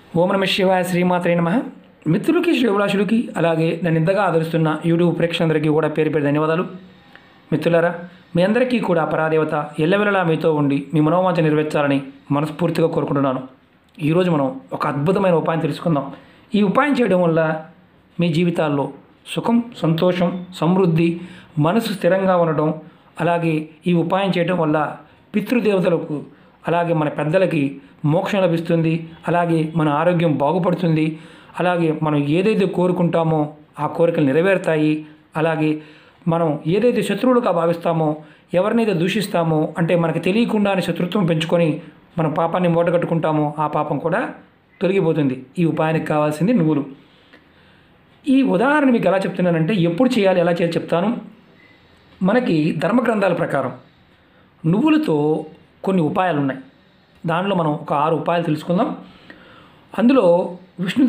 ఓం నమః శివాయ శ్రీమాత్రే నమః. మిత్రులకి శ్రేభిలాషులకి అలాగే నన్ను ఇంతగా ఆదరిస్తున్న యూట్యూబ్ ప్రేక్షకులందరికీ కూడా పేరు పేరు ధన్యవాదాలు. మిత్రులారా, మీ అందరికీ కూడా పరాదేవత ఎల్లవెల్లలా మీతో ఉండి మీ మనోవాంఛ నెరవేర్చాలని మనస్ఫూర్తిగా కోరుకుంటున్నాను. ఈరోజు మనం ఒక అద్భుతమైన ఉపాయం తెలుసుకుందాం. ఈ ఉపాయం చేయడం వల్ల మీ జీవితాల్లో సుఖం, సంతోషం, సమృద్ధి, మనసు స్థిరంగా ఉండటం, అలాగే ఈ ఉపాయం చేయడం వల్ల పితృదేవతలకు అలాగే మన పెద్దలకి మోక్షం లభిస్తుంది. అలాగే మన ఆరోగ్యం బాగుపడుతుంది. అలాగే మనం ఏదైతే కోరుకుంటామో ఆ కోరికలు నెరవేరుతాయి. అలాగే మనం ఏదైతే శత్రువులుగా భావిస్తామో, ఎవరినైతే దూషిస్తామో, అంటే మనకు తెలియకుండానే శత్రుత్వం పెంచుకొని మనం పాపాన్ని మూటగట్టుకుంటామో ఆ పాపం కూడా తొలగిపోతుంది. ఈ ఉపాయానికి కావాల్సింది నువ్వులు. ఈ ఉదాహరణ మీకు ఎలా చెప్తున్నానంటే, ఎప్పుడు చేయాలి, ఎలా చేయాలి చెప్తాను. మనకి ధర్మగ్రంథాల ప్రకారం నువ్వులతో కొన్ని ఉపాయాలు ఉన్నాయి. దానిలో మనం ఒక 6 ఉపాయాలు తెలుసుకుందాం. అందులో విష్ణు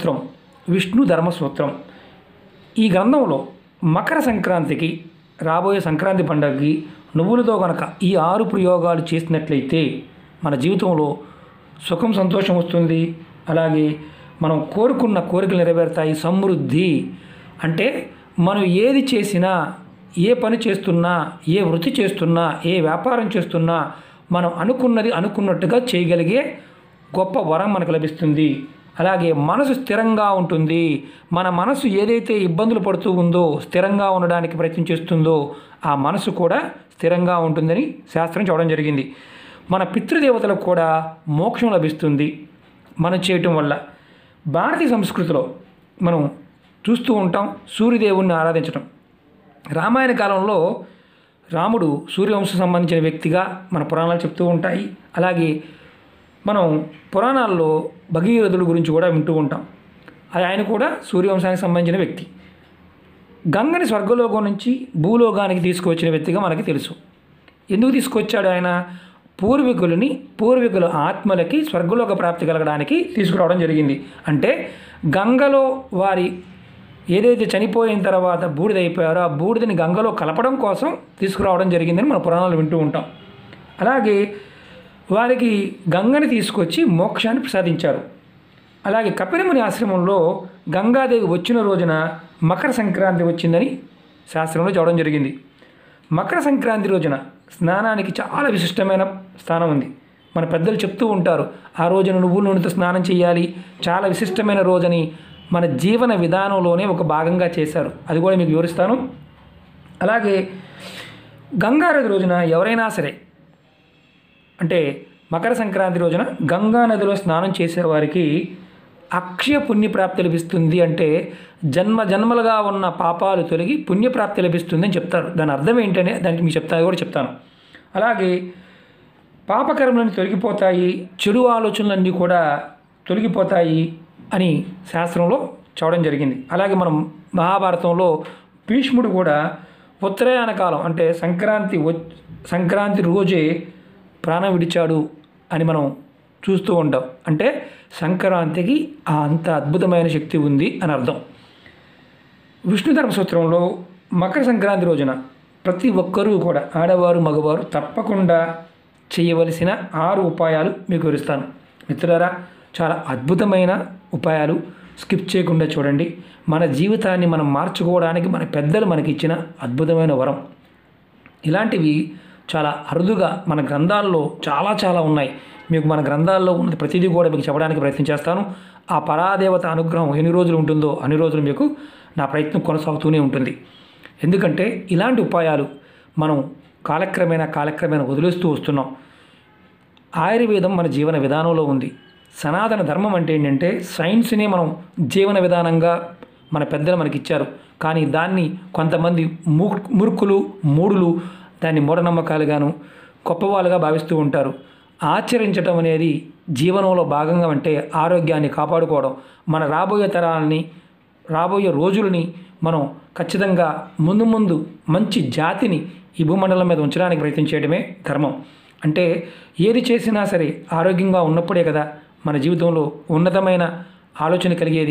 ధర్మ సూత్రం ఈ గ్రంథంలో మకర సంక్రాంతికి, రాబోయే సంక్రాంతి పండుగకి నువ్వులతో కనుక ఈ 6 ప్రయోగాలు చేసినట్లయితే మన జీవితంలో సుఖం, సంతోషం వస్తుంది. అలాగే మనం కోరుకున్న కోరికలు నెరవేరుతాయి. సమృద్ధి అంటే మనం ఏది చేసినా, ఏ పని చేస్తున్నా, ఏ వృత్తి చేస్తున్నా, ఏ వ్యాపారం చేస్తున్నా మనం అనుకున్నది అనుకున్నట్టుగా చేయగలిగే గొప్ప వరం మనకు లభిస్తుంది. అలాగే మనసు స్థిరంగా ఉంటుంది. మన మనసు ఏదైతే ఇబ్బందులు పడుతూ ఉందో, స్థిరంగా ఉండడానికి ప్రయత్నం చేస్తుందో ఆ మనసు కూడా స్థిరంగా ఉంటుందని శాస్త్రం చెప్పడం జరిగింది. మన పితృదేవతలకు కూడా మోక్షం లభిస్తుంది మనం చేయటం వల్ల. భారతీయ సంస్కృతిలో మనం చూస్తూ ఉంటాం సూర్యదేవుణ్ణి ఆరాధించడం. రామాయణ కాలంలో రాముడు సూర్యవంశం సంబంధించిన వ్యక్తిగా మన పురాణాలు చెప్తూ ఉంటాయి. అలాగే మనం పురాణాల్లో భగీరథుడు గురించి కూడా వింటూ ఉంటాం. ఆయన కూడా సూర్యవంశానికి సంబంధించిన వ్యక్తి. గంగని స్వర్గలోకం నుంచి భూలోకానికి తీసుకువచ్చిన వ్యక్తిగా మనకి తెలుసు. ఎందుకు తీసుకొచ్చాడు ఆయన? పూర్వీకుల ఆత్మలకి స్వర్గలోక ప్రాప్తి కలగడానికి తీసుకురావడం జరిగింది. అంటే గంగలో వారి ఏదైతే చనిపోయిన తర్వాత బూడిదైపోయారో ఆ బూడిదని గంగలో కలపడం కోసం తీసుకురావడం జరిగిందని మన పురాణాలు వింటూ ఉంటాం. అలాగే వారికి గంగని తీసుకొచ్చి మోక్షాన్ని ప్రసాదించారు. అలాగే కపిలముని ఆశ్రమంలో గంగాదేవి వచ్చిన రోజున మకర సంక్రాంతి వచ్చిందని శాస్త్రంలో చెప్పడం జరిగింది. మకర సంక్రాంతి రోజున స్నానానికి చాలా విశిష్టమైన స్థానం ఉంది. మన పెద్దలు చెప్తూ ఉంటారు, ఆ రోజున నువ్వుల నూనెతో స్నానం చేయాలి, చాలా విశిష్టమైన రోజని మన జీవన విధానంలోనే ఒక భాగంగా చేశారు. అది కూడా మీకు వివరిస్తాను. అలాగే గంగానది రోజున ఎవరైనా సరే, అంటే మకర సంక్రాంతి రోజున గంగా నదిలో స్నానం చేసే వారికి అక్షయ పుణ్యప్రాప్తి లభిస్తుంది. అంటే జన్మలుగా ఉన్న పాపాలు తొలగి పుణ్యప్రాప్తి లభిస్తుంది అని చెప్తారు. దాని అర్థం ఏంటనే దానికి మీకు చెప్తాను. అలాగే పాపకర్మలన్నీ తొలగిపోతాయి, చెడు ఆలోచనలన్నీ కూడా తొలగిపోతాయి అని శాస్త్రంలో చెప్పడం జరిగింది. అలాగే మనం మహాభారతంలో భీష్ముడు కూడా ఉత్తరాయణ కాలం అంటే సంక్రాంతి రోజే ప్రాణం విడిచాడు అని మనం చూస్తూ ఉంటాం. అంటే సంక్రాంతికి అంత అద్భుతమైన శక్తి ఉంది అని అర్థం. విష్ణు ధర్మ సూత్రంలో మకర సంక్రాంతి రోజున ప్రతి ఒక్కరూ కూడా, ఆడవారు మగవారు తప్పకుండా చేయవలసిన 6 ఉపాయాలు మీకు వివరిస్తాను. మిత్రులారా, చాలా అద్భుతమైన ఉపాయాలు, స్కిప్ చేయకుండా చూడండి. మన జీవితాన్ని మనం మార్చుకోవడానికి మన పెద్దలు మనకి ఇచ్చిన అద్భుతమైన వరం. ఇలాంటివి చాలా అరుదుగా మన గ్రంథాల్లో చాలా ఉన్నాయి. మీకు మన గ్రంథాల్లో ఉన్నది ప్రతిదీ కూడా మీకు చెప్పడానికి ప్రయత్నం చేస్తాను. ఆ పరాదేవత అనుగ్రహం ఎన్ని రోజులు ఉంటుందో అన్ని రోజులు మీకు నా ప్రయత్నం కొనసాగుతూనే ఉంటుంది. ఎందుకంటే ఇలాంటి ఉపాయాలు మనం కాలక్రమేణా వదిలేస్తూ వస్తున్నాం. ఆయుర్వేదం మన జీవన విధానంలో ఉంది. సనాతన ధర్మం అంటే ఏంటంటే సైన్స్నే మనం జీవన విధానంగా మన పెద్దలు మనకి ఇచ్చారు. కానీ దాన్ని కొంతమంది మూడులు దాన్ని మూఢనమ్మకాలుగాను గొప్పవాళ్ళుగా భావిస్తూ ఉంటారు. ఆచరించటం అనేది జీవనంలో భాగంగా, అంటే ఆరోగ్యాన్ని కాపాడుకోవడం, మన రాబోయే తరాలని, రాబోయే రోజులని మనం ఖచ్చితంగా ముందు మంచి జాతిని ఈ భూమండలం మీద ఉంచడానికి ప్రయత్నం చేయడమే ధర్మం. అంటే ఏది చేసినా సరే ఆరోగ్యంగా ఉన్నప్పుడే కదా మన జీవితంలో ఉన్నతమైన ఆలోచన కలిగేది.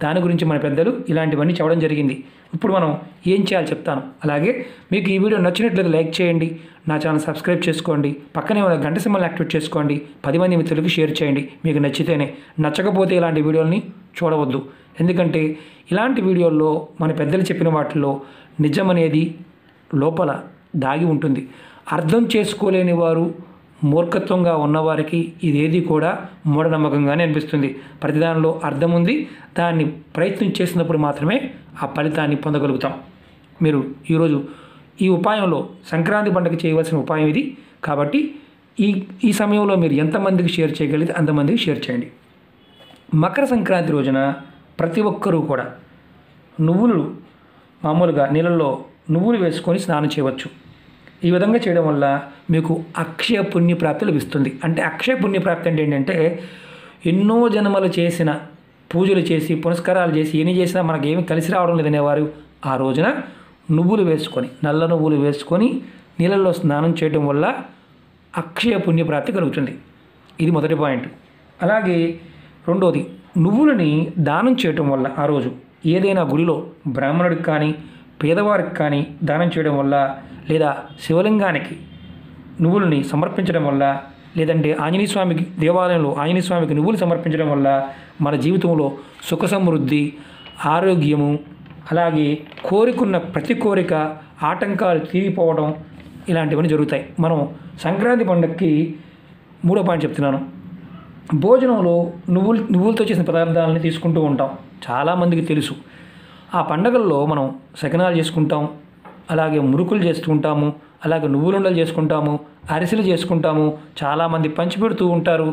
దాని గురించి మన పెద్దలు ఇలాంటివన్నీ చెప్పడం జరిగింది. ఇప్పుడు మనం ఏం చేయాలో చెప్తాను. అలాగే మీకు ఈ వీడియో నచ్చినట్లయితే లైక్ చేయండి, నా ఛానల్ సబ్స్క్రైబ్ చేసుకోండి, పక్కనే ఉన్న గంట సింబల్ని యాక్టివేట్ చేసుకోండి, 10 మంది మిత్రులకి షేర్ చేయండి. మీకు నచ్చితేనే, నచ్చకపోతే ఇలాంటి వీడియోల్ని చూడవద్దు. ఎందుకంటే ఇలాంటి వీడియోల్లో మన పెద్దలు చెప్పిన వాటిల్లో నిజం అనేది లోపల దాగి ఉంటుంది. అర్థం చేసుకోలేని వారు, మూర్ఖత్వంగా ఉన్నవారికి ఇదేది కూడా మూఢనమ్మకంగానే అనిపిస్తుంది. ప్రతిదానిలో అర్థం ఉంది. దాన్ని ప్రయత్నం చేసినప్పుడు మాత్రమే ఆ ఫలితాన్ని పొందగలుగుతాం. మీరు ఈరోజు ఈ ఉపాయంలో సంక్రాంతి పండుగ చేయవలసిన ఉపాయం ఇది. కాబట్టి ఈ సమయంలో మీరు ఎంతమందికి షేర్ చేయగలిగితే అంతమందికి షేర్ చేయండి. మకర సంక్రాంతి రోజున ప్రతి ఒక్కరూ కూడా నువ్వులు మామూలుగా నీళ్ళల్లో నువ్వులు వేసుకొని స్నానం చేయవచ్చు. ఈ విధంగా చేయడం వల్ల మీకు అక్షయ పుణ్యప్రాప్తి లభిస్తుంది. అంటే అక్షయ పుణ్యప్రాప్తి అంటే ఏంటంటే ఎన్నో జన్మలు చేసిన పూజలు చేసి పునస్కారాలు చేసి ఎన్ని చేసినా మనకేమీ కలిసి రావడం లేదనేవారు ఆ రోజున నువ్వులు వేసుకొని, నల్ల నువ్వులు వేసుకొని నీళ్ళల్లో స్నానం చేయడం వల్ల అక్షయ పుణ్యప్రాప్తి కలుగుతుంది. ఇది మొదటి పాయింట్. అలాగే రెండోది, నువ్వులని దానం చేయటం వల్ల ఆ రోజు ఏదైనా గుడిలో బ్రాహ్మణుడికి కానీ పేదవారికి కానీ దానం చేయడం వల్ల, లేదా శివలింగానికి నువ్వులని సమర్పించడం వల్ల, లేదంటే ఆంజనేయ స్వామికి దేవాలయంలో ఆంజనేయ స్వామికి నువ్వులు సమర్పించడం వల్ల మన జీవితంలో సుఖ సమృద్ధి, ఆరోగ్యము, అలాగే కోరికున్న ప్రతి కోరిక, ఆటంకాలు తీరిపోవడం ఇలాంటివన్నీ జరుగుతాయి. మనం సంక్రాంతి పండుగకి మూడో పాయింట్ చెప్తున్నాను. భోజనంలో నువ్వులతో చేసిన పదార్థాలని తీసుకుంటూ ఉంటాం. చాలామందికి తెలుసు. ఆ పండగల్లో మనం సకినాలు చేసుకుంటాం, అలాగే మురుకులు చేసుకుంటాము, అలాగే నువ్వులుండలు చేసుకుంటాము, అరిసెలు చేసుకుంటాము. చాలామంది పంచిపెడుతూ ఉంటారు.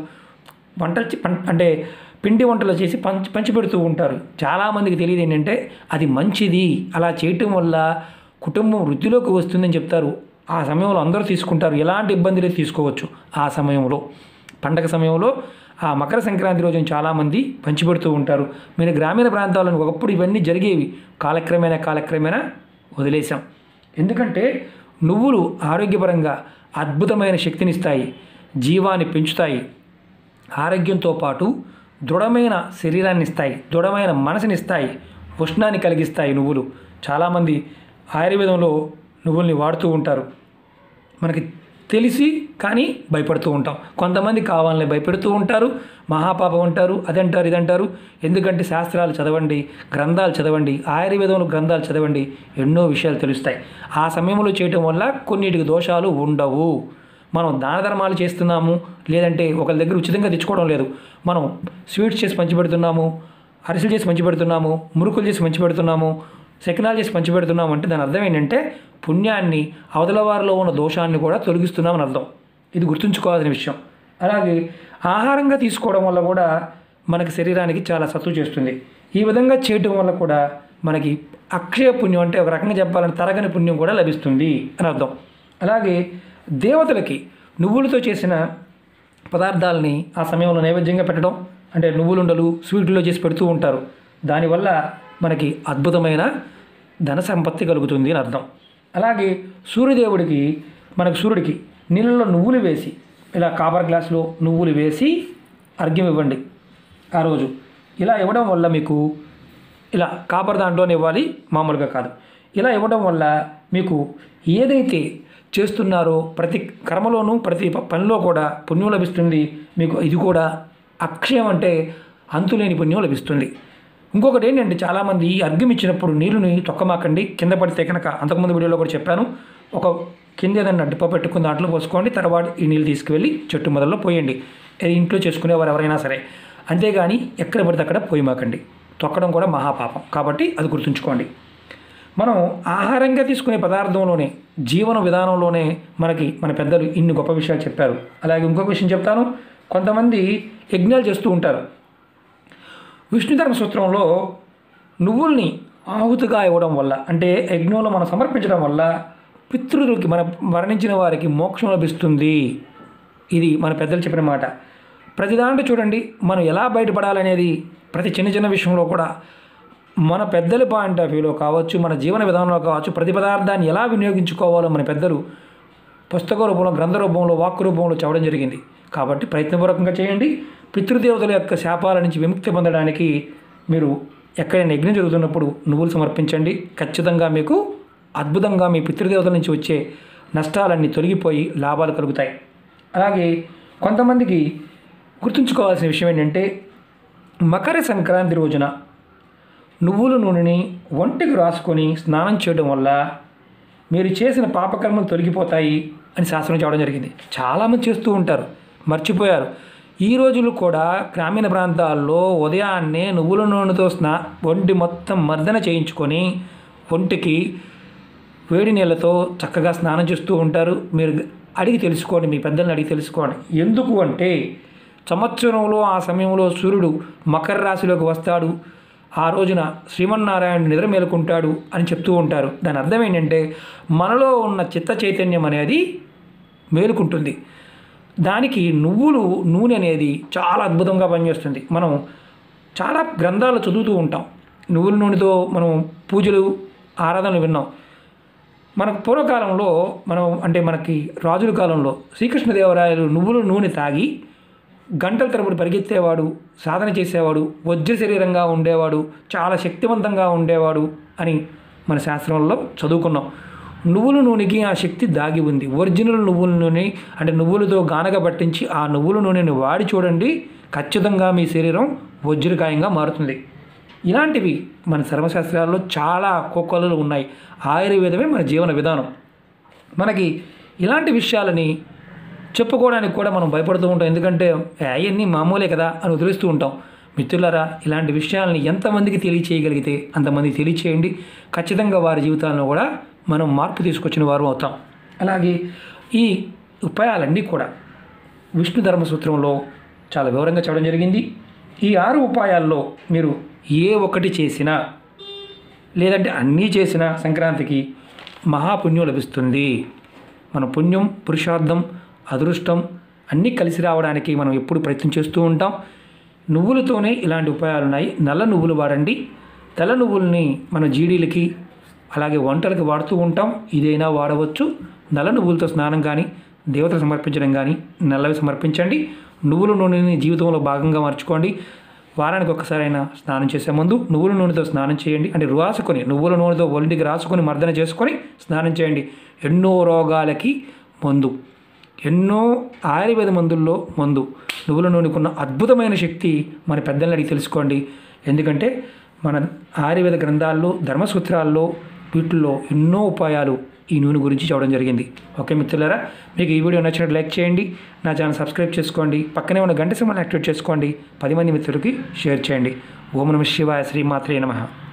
అంటే పిండి వంటలు చేసి పంచిపెడుతూ ఉంటారు. చాలామందికి తెలియదు ఏంటంటే అది మంచిది, అలా చేయటం వల్ల కుటుంబం వృద్ధిలోకి వస్తుందని చెప్తారు. ఆ సమయంలో అందరూ తీసుకుంటారు. ఎలాంటి ఇబ్బంది లేదు, తీసుకోవచ్చు. ఆ సమయంలో పండగ సమయంలో ఆ మకర సంక్రాంతి రోజున చాలామంది పంచిపెడుతూ ఉంటారు. మీరు గ్రామీణ ప్రాంతాలను ఒకప్పుడు ఇవన్నీ జరిగేవి, కాలక్రమేణా వదిలేశాం. ఎందుకంటే నువ్వులు ఆరోగ్యపరంగా అద్భుతమైన శక్తినిస్తాయి, జీవాన్ని పెంచుతాయి, ఆరోగ్యంతో పాటు దృఢమైన శరీరాన్ని ఇస్తాయి, దృఢమైన మనసునిస్తాయి, ఉష్ణాన్ని కలిగిస్తాయి. నువ్వులు చాలామంది ఆయుర్వేదంలో నువ్వుల్ని వాడుతూ ఉంటారు. మనకి తెలిసి కానీ భయపడుతూ ఉంటాం. కొంతమంది కావాలని భయపెడుతూ ఉంటారు, మహాపాపం అంటారు, అదంటారు, ఇదంటారు. ఎందుకంటే శాస్త్రాలు చదవండి, గ్రంథాలు చదవండి, ఆయుర్వేదంలో గ్రంథాలు చదవండి, ఎన్నో విషయాలు తెలుస్తాయి. ఆ సమయంలో చేయటం వల్ల కొన్నిటికి దోషాలు ఉండవు. మనం దాన ధర్మాలు చేస్తున్నాము, లేదంటే ఒకరి దగ్గర ఉచితంగా తెచ్చుకోవడం లేదు. మనం స్వీట్స్ చేసి పంచిపెడుతున్నాము, అరిసెలు చేసి పంచిపెడుతున్నాము, మురుకులు చేసి పంచిపెడుతున్నాము, శకినాలు చేసి పంచిపెడుతున్నాము అంటే దాని అర్థం ఏంటంటే పుణ్యాన్ని, అవతల వారిలో ఉన్న దోషాన్ని కూడా తొలగిస్తున్నామని అర్థం. ఇది గుర్తుంచుకోవాల్సిన విషయం. అలాగే ఆహారంగా తీసుకోవడం వల్ల కూడా మనకి శరీరానికి చాలా సత్తు చేస్తుంది. ఈ విధంగా చేయటం వల్ల కూడా మనకి అక్షయ పుణ్యం, అంటే ఒక రకంగా చెప్పాలంటే తరగని పుణ్యం కూడా లభిస్తుంది అని అర్థం. అలాగే దేవతలకి నువ్వులతో చేసిన పదార్థాలని ఆ సమయంలో నైవేద్యంగా పెట్టడం, అంటే నువ్వులుండలు స్వీట్లో చేసి పెడుతూ ఉంటారు. దానివల్ల మనకి అద్భుతమైన ధన సంపత్తి కలుగుతుంది అని అర్థం. అలాగే సూర్యుడికి నీళ్ళలో నువ్వులు వేసి, ఇలా కాపర్ గ్లాసులో నువ్వులు వేసి అర్ఘ్యం ఇవ్వండి ఆ రోజు. ఇలా ఇవ్వడం వల్ల మీకు ఇలా కాపర్ దాంట్లోనే ఇవ్వాలి, మామూలుగా కాదు. ఇలా ఇవ్వడం వల్ల మీకు ఏదైతే చేస్తున్నారో ప్రతి కర్మలోనూ ప్రతి పనిలో కూడా పుణ్యం లభిస్తుంది. మీకు ఇది కూడా అక్షయం, అంటే అంతులేని పుణ్యం లభిస్తుంది. ఇంకొకటి ఏంటంటే చాలామంది ఈ అర్ఘ్యం ఇచ్చినప్పుడు నీళ్ళని తొక్కమాకండి, కింద పడితే కనుక అంతకుముందు వీడియోలో కూడా చెప్పాను. ఒక కింద ఏదైనా డిప్ప పెట్టుకుని దాంట్లో పోసుకోండి, తర్వాత ఈ నీళ్ళు తీసుకువెళ్ళి చెట్టు మొదల్లో పోయండి. ఇది ఇంట్లో చేసుకునేవారు ఎవరైనా సరే. అంతేగాని ఎక్కడ పడితే అక్కడ పోయమాకండి. తొక్కడం కూడా మహాపాపం, కాబట్టి అది గుర్తుంచుకోండి. మనం ఆహారంగా తీసుకునే పదార్థంలోనే, జీవన విధానంలోనే మనకి మన పెద్దలు ఇన్ని గొప్ప విషయాలు చెప్పారు. అలాగే ఇంకొక విషయం చెప్తాను. కొంతమంది యజ్ఞాలు చేస్తూ ఉంటారు. విష్ణుధర్మ సూత్రంలో నువ్వుల్ని ఆహుతిగా ఇవ్వడం వల్ల, అంటే యజ్ఞంలో మనం సమర్పించడం వల్ల పితృలకి, మన మరణించిన వారికి మోక్షం లభిస్తుంది. ఇది మన పెద్దలు చెప్పిన మాట. ప్రతి దాంట్లో చూడండి, మనం ఎలా బయటపడాలనేది ప్రతి చిన్న విషయంలో కూడా మన పెద్దల పాయింట్ ఆఫ్ వ్యూలో కావచ్చు, మన జీవన విధానంలో కావచ్చు, ప్రతి పదార్థాన్ని ఎలా వినియోగించుకోవాలో మన పెద్దలు పుస్తక రూపంలో, గ్రంథ రూపంలో, వాక్కు రూపంలో చెప్పడం జరిగింది. కాబట్టి ప్రయత్నపూర్వకంగా చేయండి. పితృదేవతల యొక్క శాపాల నుంచి విముక్తి పొందడానికి మీరు ఎక్కడైనా యజ్ఞం జరుగుతున్నప్పుడు నువ్వులు సమర్పించండి. ఖచ్చితంగా మీకు అద్భుతంగా మీ పితృదేవతల నుంచి వచ్చే నష్టాలన్నీ తొలగిపోయి లాభాలు కలుగుతాయి. అలాగే కొంతమందికి గుర్తుంచుకోవాల్సిన విషయం ఏంటంటే, మకర సంక్రాంతి రోజున నువ్వుల నూనెని ఒంటికి రాసుకొని స్నానం చేయడం వల్ల మీరు చేసిన పాపకర్మలు తొలగిపోతాయి అని శాస్త్రం చెప్పడం జరిగింది. చాలామంది చేస్తూ ఉంటారు, మర్చిపోయారు. ఈ రోజులు కూడా గ్రామీణ ప్రాంతాల్లో ఉదయాన్నే నువ్వుల నూనెతో ఒంటి మొత్తం మర్దన చేయించుకొని ఒంటికి వేడి నీళ్ళతో చక్కగా స్నానం చేస్తూ ఉంటారు. మీరు అడిగి తెలుసుకోండి, మీ పెద్దల్ని అడిగి తెలుసుకోండి. ఎందుకు అంటే, సంవత్సరంలో ఆ సమయంలో సూర్యుడు మకర రాశిలోకి వస్తాడు, ఆ రోజున శ్రీమన్నారాయణుడు నిద్ర మేలుకుంటాడు అని చెప్తూ ఉంటారు. దాని అర్థం ఏంటంటే, మనలో ఉన్న చిత్త చైతన్యం అనేది మేలుకుంటుంది. దానికి నువ్వులు నూనె అనేది చాలా అద్భుతంగా పనిచేస్తుంది. మనం చాలా గ్రంథాలు చదువుతూ ఉంటాం, నువ్వుల నూనెతో మనం పూజలు ఆరాధనలు విన్నాం. మనకు పూర్వకాలంలో మనకి రాజుల కాలంలో శ్రీకృష్ణదేవరాయలు నువ్వుల నూనె తాగి గంటల తరబడి పరిగెత్తేవాడు, సాధన చేసేవాడు, వజ్ర శరీరంగా ఉండేవాడు, చాలా శక్తివంతంగా ఉండేవాడు అని మన శాస్త్రంలో చదువుకున్నాం. నువ్వుల నూనెకి ఆ శక్తి దాగి ఉంది. ఒరిజినల్ నువ్వుల నూనె అంటే నువ్వులతో గానగ పట్టించి ఆ నువ్వుల నూనెని వాడి చూడండి, ఖచ్చితంగా మీ శరీరం వజ్రకాయంగా మారుతుంది. ఇలాంటివి మన సర్వశాస్త్రాల్లో చాలా కోకొల్లలు ఉన్నాయి. ఆయుర్వేదమే మన జీవన విధానం. మనకి ఇలాంటి విషయాలని చెప్పుకోవడానికి కూడా మనం భయపడుతూ ఉంటాం, ఎందుకంటే అవన్నీ మామూలే కదా అని వదిలేస్తూ ఉంటాం. మిత్రులారా, ఇలాంటి విషయాలని ఎంతమందికి తెలియచేయగలిగితే అంతమందికి తెలియచేయండి. ఖచ్చితంగా వారి జీవితాలను కూడా మనం మార్పు తీసుకొచ్చిన వారు అవుతాం. అలాగే ఈ ఉపాయాలన్నీ కూడా విష్ణు ధర్మసూత్రంలో చాలా వివరంగా చెప్పడం జరిగింది. ఈ 6 ఉపాయాల్లో మీరు ఏ ఒక్కటి చేసినా లేదంటే అన్నీ చేసినా సంక్రాంతికి మహాపుణ్యం లభిస్తుంది. మన పుణ్యం, పురుషార్థం, అదృష్టం అన్నీ కలిసి రావడానికి మనం ఎప్పుడు ప్రయత్నం చేస్తూ ఉంటాం. నువ్వులతోనే ఇలాంటి ఉపాయాలు ఉన్నాయి. నల్ల నువ్వులు వాడండి. తెల్ల నువ్వుల్ని మన జీడీలకి అలాగే వంటలకి వాడుతూ ఉంటాం. ఇదైనా వాడవచ్చు. నల్ల నువ్వులతో స్నానం కానీ, దేవతలు సమర్పించడం కానీ నల్లవి సమర్పించండి. నువ్వుల నూనెని జీవితంలో భాగంగా మార్చుకోండి. వారానికి ఒక్కసారైనా స్నానం చేసే ముందు నువ్వుల నూనెతో స్నానం చేయండి. అంటే రాసుకొని నువ్వుల నూనెతో ఒంటికి రాసుకొని మర్దన చేసుకొని స్నానం చేయండి. ఎన్నో రోగాలకి మందు, ఎన్నో ఆయుర్వేద మందుల్లో మందు నువ్వుల నూనెకున్న అద్భుతమైన శక్తి మన పెద్దల్ని అడిగి తెలుసుకోండి. ఎందుకంటే మన ఆయుర్వేద గ్రంథాల్లో, ధర్మసూత్రాల్లో వీటిల్లో ఎన్నో ఉపాయాలు ఈ నూనె గురించి చెప్పడం జరిగింది. ఓకే మిత్రులారా, మీకు ఈ వీడియో నచ్చినట్టు లైక్ చేయండి, నా ఛానల్ సబ్స్క్రైబ్ చేసుకోండి, పక్కనే ఉన్న గంట సింబల్ని యాక్టివేట్ చేసుకోండి, 10 మంది మిత్రులకి షేర్ చేయండి. ఓం నమః శివాయ, శ్రీమాత్రే నమః.